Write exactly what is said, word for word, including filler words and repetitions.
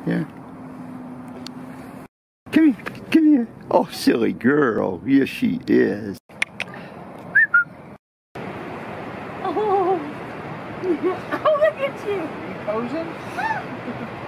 Yeah. Come here. Come here. Oh, silly girl. Yes, she is. Oh, oh look at you. You posing?